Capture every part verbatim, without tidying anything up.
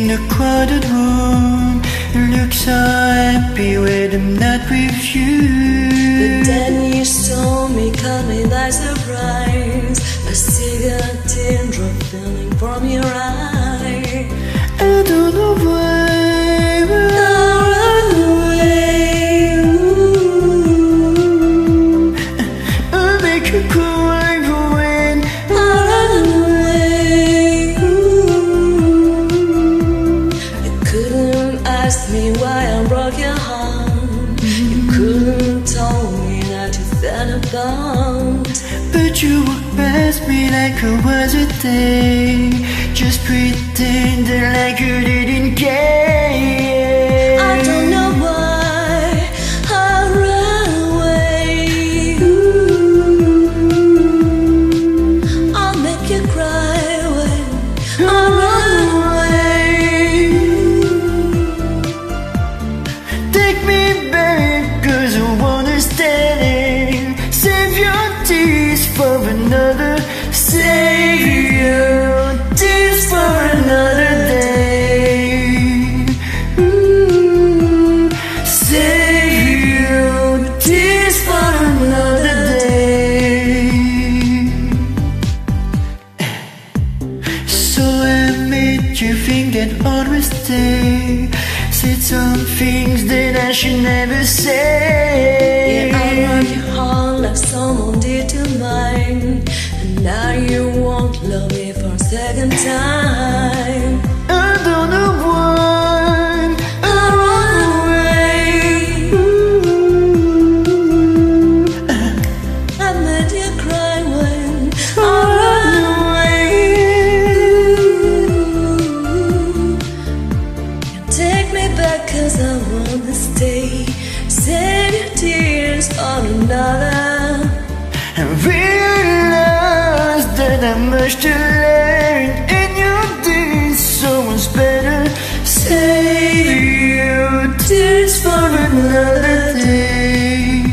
in a crowded room. You look so happy when I'm not with you. But then you saw me coming by surprise. I see a teardrop falling from your eye. I don't know why, but I'll run away. Ooh. I'll make you cry when I'll run away. Ooh. You couldn't ask me why I broke your heart. You couldn't tell me that you felt about. but you walked past me like it was a day, just pretending like you didn't care. I don't know why I ran away. Ooh. I'll make you cry when I run away. Take me back, cause I wanna stay. Save your tears for another. Save your tears for another day. Ooh. Save your tears for another day. So I made you think that I'd always stay. Said some things that I should never say. Yeah, I broke your heart like someone did to mine. And now you won't love me for a second time. I don't know why I'll run away. Ooh. I made you cry when I run away. You take me back cause I wanna stay. Save your tears for another. I realized that I'm much too late, and you did so much better. Save your tears for another day.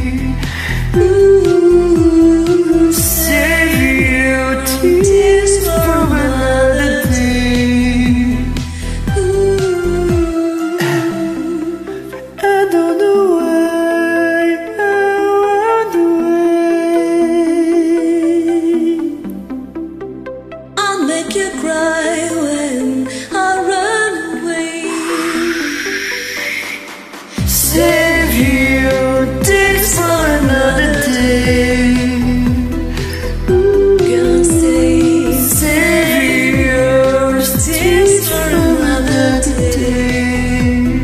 Ooh. Save your tears for another day. Ooh. I don't know why I run away. I'll make you cry when I run away. Save your tears for another day. Gonna say, Save your tears for another day.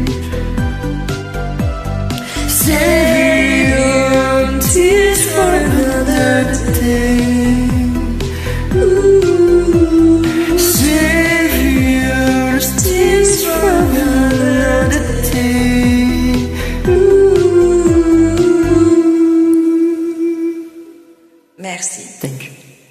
Save your tears for another day. ooh, Save your tears for another day. ooh. Merci. Thank you.